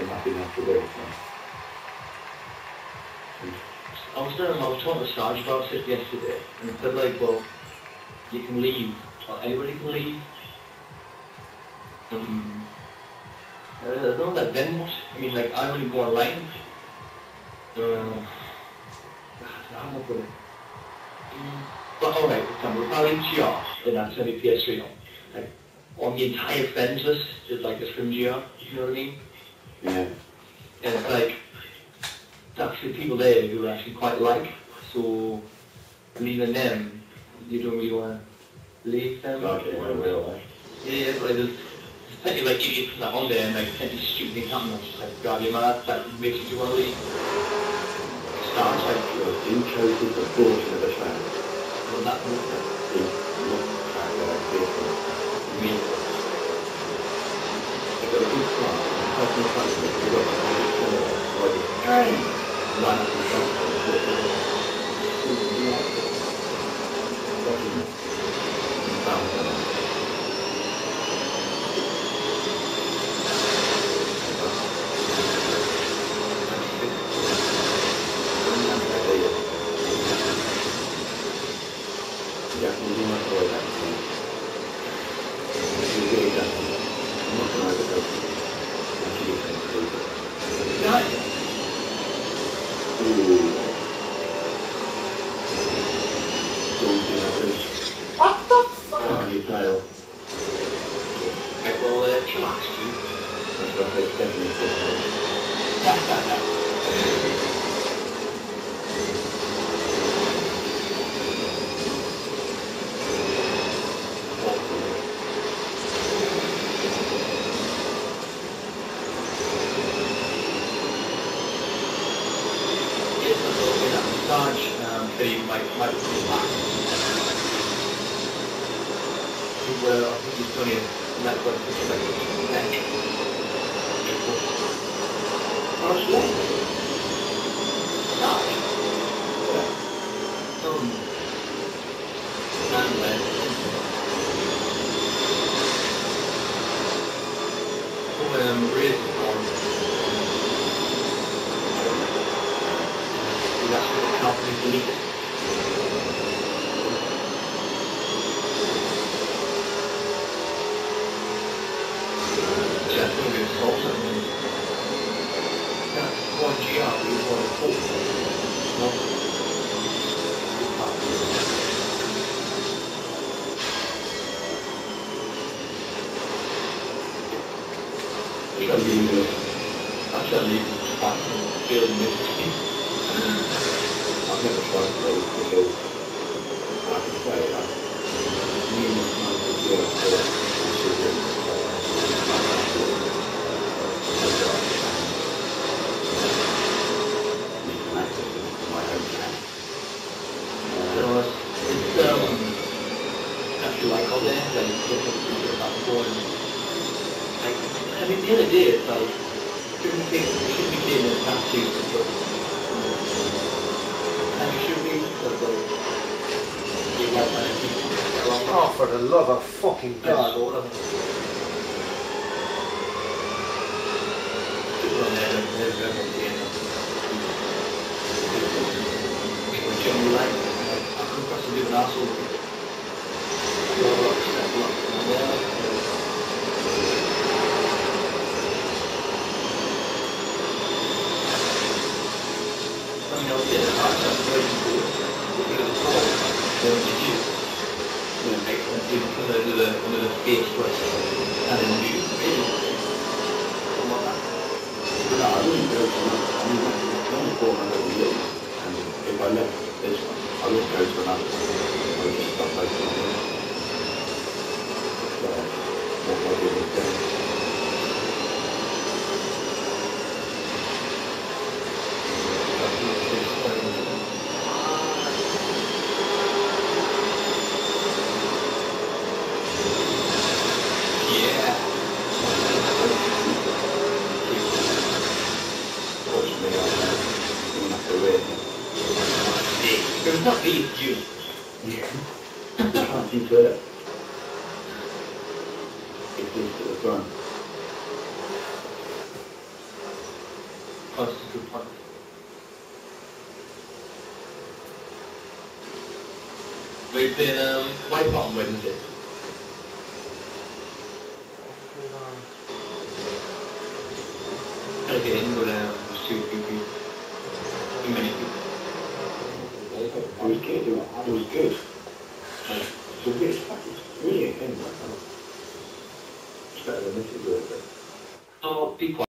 happy enough to do it. I was talking to Sarge about it yesterday, and he said like, well, you can leave, or anybody can leave. I don't know that then what. I mean, like, I only go online. I'm not good at it. But alright, for example, if I link to you, then I send you PS3 on. Like, on the entire friends list is like this from GR, you know what I mean? Yeah. And it's like, that's the people there who I actually quite like, so leaving them, you don't really want to leave them. Okay, in real life. Yeah, but there's plenty of like idiots that on there and like plenty of stupid things happen, that's just like drive you mad, that makes you want to leave. Starts like, You chose the proportion of a track. well, that was Not track like this one. me. I've got a good start. The person in front of me, I've got a good start. Why not the front of yeah, we'll do my story back to you. We'll do it again. I'm not going to overdose it. Actually, you can improve it. Nice. Ooh. Daunting, I think. What the fuck? Oh, you fail. Okay, well, chillax, dude. That's what I take 7 minutes. Sarge, they might come back. I think he's done it, and that's what it's like, Oh, yeah. Sarge? And raised on. That's what the company believes. Just going to be assaulted. That's one GR, we want to talk. No. Actually, feeling mystery. I've never tried those because I can say that numerous times a year my own cat. So it's actually like all there, like it's about going. Like, I mean, the other day it's like shouldn't be getting a tattoo, but and you should be because like you like that people get along. Oh, for the love of fucking God. People on there, they're people generally like I come across a bit of an arsehole. If I left this one, I would go to another one. I would just stop both of them. So, what I did was then It's not me, it's you. can't do it. It's just at the front. closest to the park. We've been White on Wednesday. Gotta get in and go down. There's too few people. Too many people. It was good. It was good. It's a bit really anyway. It's better than this is, but Oh, be quiet.